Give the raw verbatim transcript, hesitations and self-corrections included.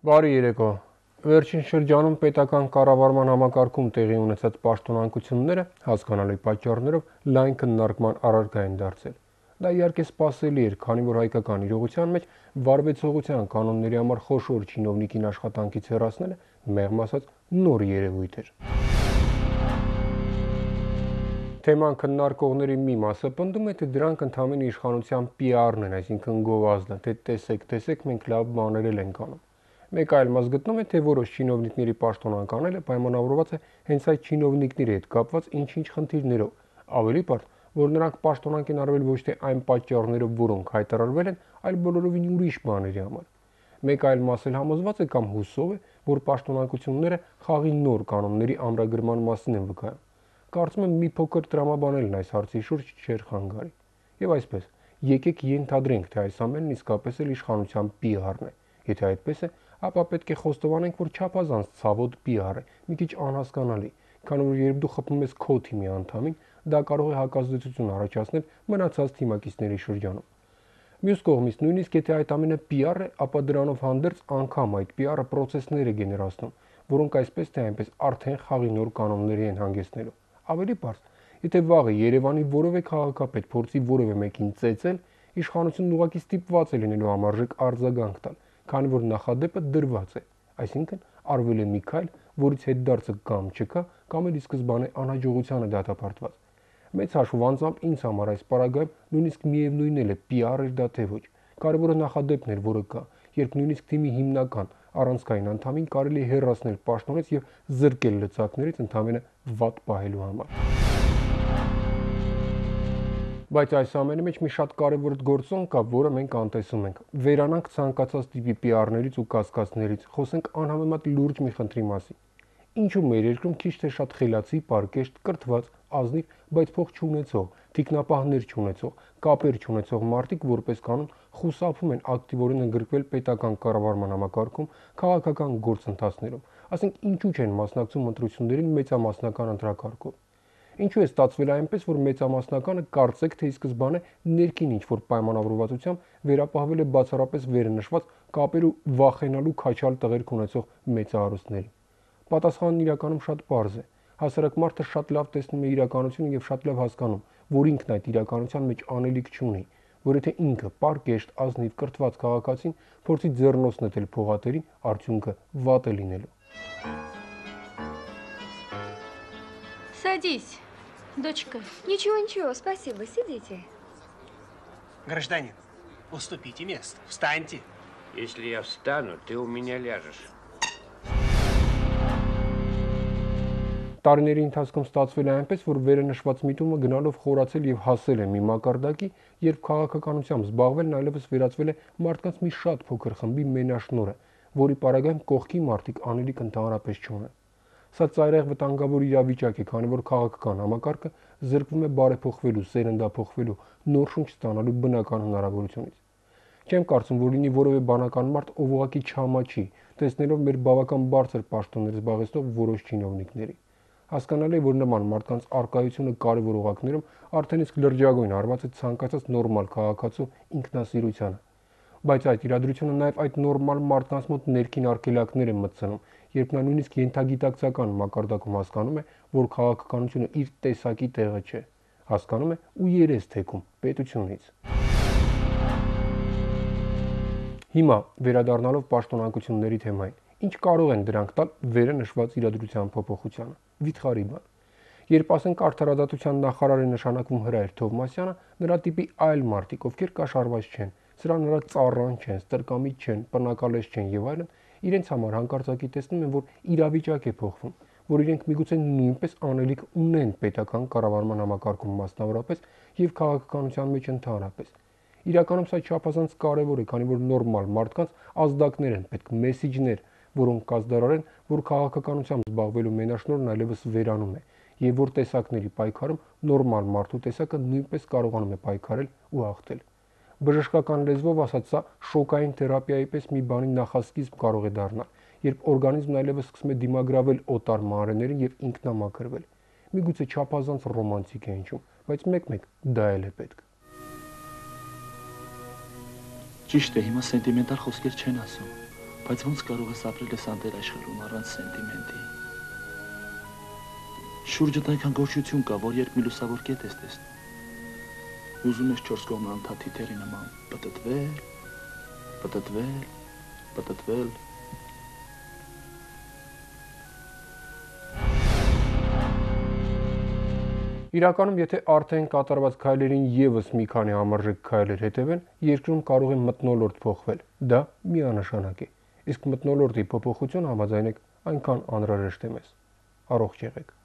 Բարի երեկո։ Վերջին շրջանում պետական կառավարման համակարգում տեղի ունեցած պաշտոնանկությունները հասկանալի պատճառներով լայն քննարկման առարկա են դարձել։ Դա իհարկե սպասելի էր, քանի որ հայկական իրողության մեջ վարվեցողության կանոնների համար խոշոր չինովնիկին աշխատանքից հեռացնելը մեղմ ասած նոր երևույթ էր։ Թեման քննարկողների մի մասը պնդում է, թե դրանք ընդհանրին իշխանության պի արն են, այսինքն գովազդը, թե տեսեք, տեսեք, մենք լավ բաներ ենք անում։ Մեկ այլ մաս գտնում է, թե որոշ չինովնիկների պաշտոնանկ անելը պայմանավորված է հենց այդ չինովնիկների հետ կապված ինչ-ինչ խնդիրներով, ավելի պարզ, որ նրանք պաշտոնանկ են արվել ոչ թե այն պատճառներով, որոնք հայտարարվել են, այլ բոլորովին ուրիշ բաների համար։ Մեկ այլ մաս էլ համոզված է կամ հուսով է, որ պաշտոնանկությունները խաղի նոր կանոնների ամրագրման մասին են վկայում։ Կարծում եմ մի փոքր տրամաբանելն այս հարցի շուրջ չէր խանգարի։ Եվ այսպես, եկեք ենթադրենք, թե այս ամենն իսկապես էլ իշխանության պի արն է։ Եթե այդպես է, ապա պետք է խոստովանենք, որ չափազանց ցավոտ պիար է, մի քիչ անհասկանալի, քանի որ երբ դու խփում ես քո թիմի անդամին, դա կարող է հակազդեցություն առաջացնել մնացած թիմակիցների շրջանում։ Մյուս կողմից, նույնիսկ եթե այդ ամենը պիար է, ապա դրանով հանդերձ անգամ այդ պի արը պրոցեսներ է գեներացնում, որոնք այսպես թե այնպես արդեն խաղի նոր կանոնների են հանգեցնելու։ Ավելի պարզ, եթե վաղը Երևանի որևէ քաղաքապետ փորձի որևէ մեկին ծեծել, իշխանությունն ուղղակի ստիպված է լինելու համարժեք արձագանք տալ, քանի որ նախադեպը դրված է, այսինքն արվել է մի քայլ, որից հետդարձը կամ չկա, կամ էլ ի սկզբանե անհաջողության է դատապարտված։ Մեծ հաշվով անձամբ ինձ համար այս պարագայում նույնիսկ միևնույն է պիար էր դա թե ոչ։ Կարևորը նախադեպն էր, որը կա, երբ նույնիսկ թիմի հիմնական առանցքային անդամին կարելի է հեռացնել պաշտոնից եւ զրկել լծակներից ընդհանրապես վատ պահելու համար։ Բայց այս ամենի մեջ մի շատ կարևոր գործոն կա, որը մենք անտեսում ենք։ Վերանանք ցանկացած տիպի պի արներից ու կասկածներից, խոսենք անհամեմատ լուրջ մի խնդրի մասին։ Ինչու մեր երկրում քիչ թե շատ խելացի, պարկեշտ, կրթված, ազնիվ, բայց փող չունեցող, թիկնապահներ չունեցող, կապեր չունեցող մարդիկ որպես կանոն խուսափում են ակտիվորեն ընդգրկվել պետական կառավարման համակարգում, քաղաքական գործընթացներում, ասենք ինչու չեն մասնակցում ընտրություններին մեծամասնական ընտրակարգով։ Ինչու է ստացվել այնպես, որ մեծամասնականը կարծեք թե ի սկզբանե ներքին ինչ-որ պայմանավորվածությամբ վերապահվել է բացառապես վերը նշված կապեր ու վախենալու քաչալ տղերք ունեցող մեծահարուստների։ Պատասխանն իրականում շատ պարզ է։ Հասարակ մարդը շատ լավ տեսնում է իրականությունը եւ շատ լավ հասկանում, որ ինքն այդ իրականության մեջ անելիք չունի, որ եթե ինքը պարկեշտ, ազնիվ, կրթված քաղաքացին փորձի ձեռնոց նետել փողատերին, արդյունքը վատ է լինելու։ Садись, дочка. Ничего, ничего, спасибо, сидите. Гражданин, уступите место, встаньте. Если я встану, ты у меня ляжешь. Տարիների ընթացքում ստացվել է այնպես, որ վերը նշված միտումը գնալով խորացել եւ հասել է մի մակարդակի, երբ քաղաքականությամբ զբաղվելն այլևս վերածվել է մարդկանց մի շատ փոքր խմբի մենաշնորհը, որի պարագայում կողքի մարդիկ անելիք ընդհանրապես չունեն։ Սա ծայրահեղ վտանգավոր իրավիճակ է, քանի որ քաղաքական համակարգը զրկվում է բարեփոխվելու, սերնդափոխվելու, նոր շունչ ստանալու բնական հնարավորությունից։ Չեմ կարծում, որ լինի որևէ բանական մարդ, ով ուղղակի չհամաչի, տեսնելով մեր բավական բարձր պաշտոններ զբաղեցնող որոշ չինովնիկների։ Հասկանալի է, որ նման մարդկանց արկայությունը կարևոր օղակներում արդեն իսկ լրջագույն հարված է ցանկացած նորմալ քաղաքացու ինքնասիրությանը։ Բայց այդ իրադրությունը նաև այդ նորմալ մարդկանց մոտ ներքին արգելակներ է մտցնում, երբ նա նույնիսկ ենթագիտակցական մակարդակում հասկանում է, որ քաղաքականությունը իր տեսակի տեղը չէ, հասկանում է ու երես թեքում պետությունից։ Հիմա վերադառնալով պաշտոնանկությունների թեմային, ինչ կարող են դրանք տալ վերը նշված իրադրության փոփոխությանը։ Վիթխարի բան։ Երբ ասենք արդարադատության նախարար է նշանակվում Հրայր Թովմասյանը, նրա տիպի այլ մարդիկ, ովքեր կաշառված չեն, սրա նրա ծառան չեն, ստրկամիտ չեն, պնակալես չեն եւ այլն, իրենց համար հանկարծակի տեսնում են, որ իրավիճակ է փոխվում, որ իրենք միգուցե նույնպես անելիք ունեն պետական կառավարման համակարգում մասնավորապես եւ քաղաքականության մեջ ընդհանրապես։ Իրականում սա չափազանց կարևոր է, քանի որ նորմալ մարդկանց ազդակներ են պետք, մեսիջներ, որոնք կազդարարեն, որ քաղաքականությամբ զբաղվելու մենաշնորհն այլևս վերանում է, եւ որ տեսակների պայքարում նորմալ մարդու տեսակը նույնպես կարողանում է պայքարել ու հաղթել։ Բժշկական լեզվով ասած, սա շոկային թերապիայի պես մի բանի նախասկիզբ կարող է դառնալ, երբ օրգանիզմն այլևս սկսում է դիմագրավել օտար մանրէներին եւ ինքնամաքրվել։ Միգուցե չափազանց ռոմանտիկ է հնչում, բայց մեկ-մեկ դա էլ է պետք։ Ճիշտ է, հիմա սենտիմենտալ խոսքեր չեն ասում։ Բայց ոնց կարող ես ապրել ես անտեր աշխարհում առանց սենտիմենտի։ Շուրջդ այնքան գոհություն կա, որ երբ մի լուսավոր կետ ես տեսնում, ուզում ես չորս կողմը անթաթի թերի նման պտտվել, պտտվել, պտտվել։ Իրականում, եթե արդեն կատարված քայլերին եւս մի քանի համարժեք քայլեր հետևեն, երկրում կարող է մթնոլորտ փոխվել։ Դա միանշանակ է։ Իսկ մթնոլորտի փոփոխություն համաձայնեք այնքան անհրաժեշտ է մեզ։ Առողջ եղեք։